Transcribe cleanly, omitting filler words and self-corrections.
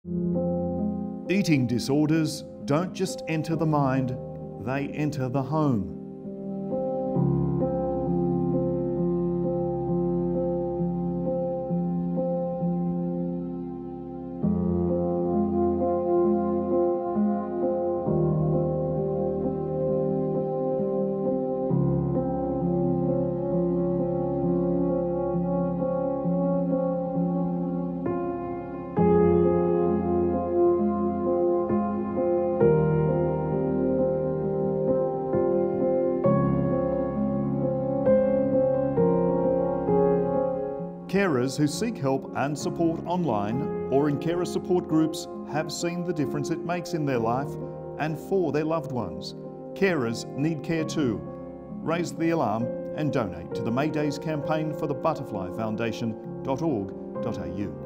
Eating disorders don't just enter the mind, they enter the home. Carers who seek help and support online or in carer support groups have seen the difference it makes in their life and for their loved ones. Carers need care too. Raise the alarm and donate to the May Days campaign for the butterflyfoundation.org.au.